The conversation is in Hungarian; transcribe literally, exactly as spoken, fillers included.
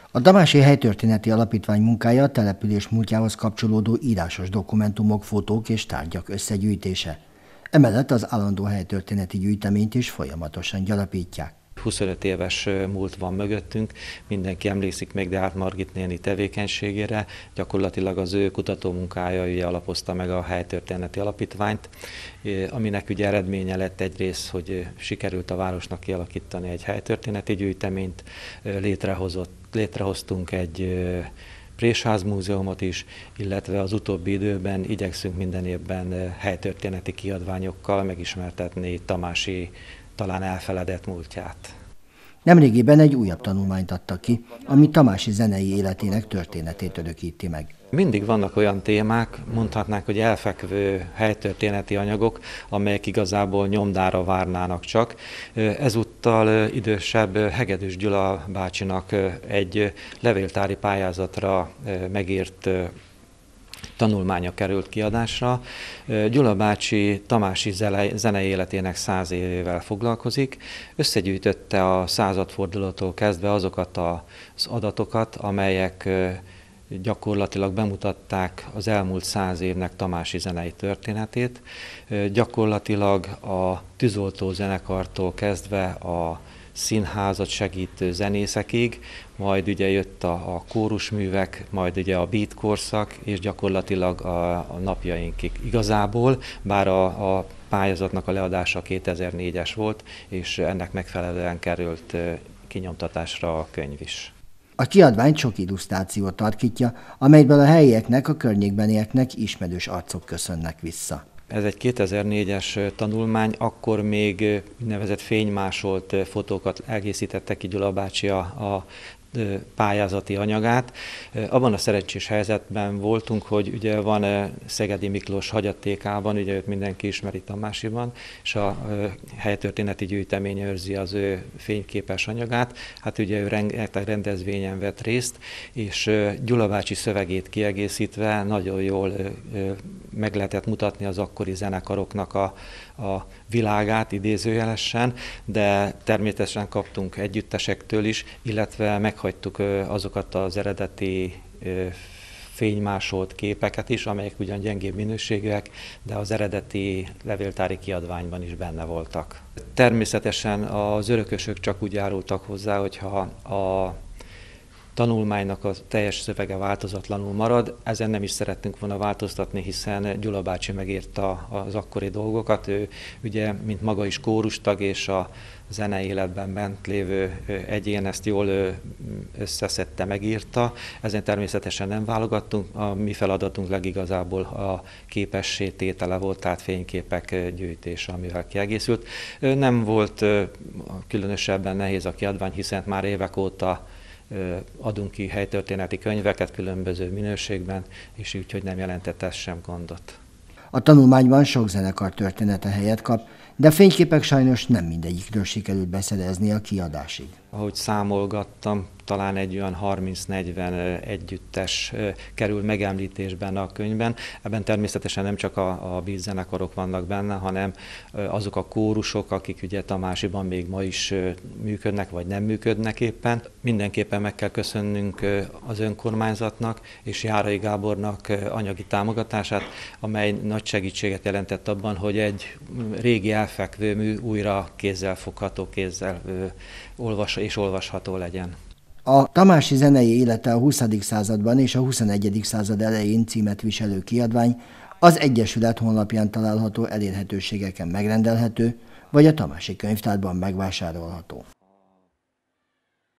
A Tamási Helytörténeti Alapítvány munkája a település múltjához kapcsolódó írásos dokumentumok, fotók és tárgyak összegyűjtése. Emellett az állandó helytörténeti gyűjteményt is folyamatosan gyarapítják. huszonöt éves múlt van mögöttünk, mindenki emlékszik még Deák Margit néni tevékenységére, gyakorlatilag az ő kutatómunkája ugye alapozta meg a Helytörténeti Alapítványt, aminek ugye eredménye lett egyrészt, hogy sikerült a városnak kialakítani egy helytörténeti gyűjteményt, létrehozott, létrehoztunk egy Présházmúzeumot is, illetve az utóbbi időben igyekszünk minden évben helytörténeti kiadványokkal megismertetni Tamási talán elfeledett múltját. Nemrégiben egy újabb tanulmányt adtak ki, ami Tamási zenei életének történetét örökíti meg. Mindig vannak olyan témák, mondhatnánk, hogy elfekvő helytörténeti anyagok, amelyek igazából nyomdára várnának csak. Ezúttal idősebb Hegedűs Gyula bácsinak egy levéltári pályázatra megírt tanulmánya került kiadásra. Gyula bácsi Tamási zenei életének száz évével foglalkozik. Összegyűjtötte a századfordulótól kezdve azokat az adatokat, amelyek gyakorlatilag bemutatták az elmúlt száz évnek tamási zenei történetét. Gyakorlatilag a tűzoltó zenekartól kezdve a színházat segítő zenészekig, majd ugye jött a, a kórusművek, majd ugye a beat korszak, és gyakorlatilag a, a napjainkig igazából, bár a, a pályázatnak a leadása kétezer-négyes volt, és ennek megfelelően került kinyomtatásra a könyv is. A kiadvány sok illusztrációt tarkítja, amelyből a helyieknek, a környékben élőknek ismerős arcok köszönnek vissza. Ez egy kétezer-négyes tanulmány, akkor még úgynevezett fénymásolt fotókat egészítette ki Gyula bácsi a, a pályázati anyagát. Abban a szerencsés helyzetben voltunk, hogy ugye van Szegedi Miklós hagyatékában, ugye őt mindenki ismeri Tamásiban, és a helytörténeti gyűjtemény őrzi az ő fényképes anyagát. Hát ugye ő rengeteg rendezvényen vett részt, és Gyula bácsi szövegét kiegészítve nagyon jól meg lehetett mutatni az akkori zenekaroknak a, a világát idézőjelesen, de természetesen kaptunk együttesektől is, illetve meghagytuk azokat az eredeti fénymásolt képeket is, amelyek ugyan gyengébb minőségűek, de az eredeti levéltári kiadványban is benne voltak. Természetesen az örökösök csak úgy járultak hozzá, hogyha a tanulmánynak a teljes szövege változatlanul marad. Ezen nem is szerettünk volna változtatni, hiszen Gyula bácsi megírta az akkori dolgokat. Ő ugye, mint maga is kórustag és a zenei életben bent lévő egyén ezt jól összeszedte, megírta. Ezen természetesen nem válogattunk. A mi feladatunk legigazából a képessé tétele volt, tehát fényképek gyűjtése, amivel kiegészült. Nem volt különösebben nehéz a kiadvány, hiszen már évek óta adunk ki helytörténeti könyveket különböző minőségben, és úgyhogy nem jelentett ez sem gondot. A tanulmányban sok zenekar története helyet kap, de fényképek sajnos nem mindegyikről sikerült beszerezni a kiadásig. Ahogy számolgattam, talán egy olyan harminc-negyven együttes kerül megemlítésben a könyvben. Ebben természetesen nem csak a, a beat-zenekarok vannak benne, hanem azok a kórusok, akik ugye Tamásiban még ma is működnek, vagy nem működnek éppen. Mindenképpen meg kell köszönnünk az önkormányzatnak és Járai Gábornak anyagi támogatását, amely nagy segítséget jelentett abban, hogy egy régi elfekvő mű újra kézzel fogható, kézzel olvas és olvasható legyen. A Tamási zenei élete a huszadik században és a huszonegyedik század elején címet viselő kiadvány az Egyesület honlapján található elérhetőségeken megrendelhető, vagy a Tamási könyvtárban megvásárolható.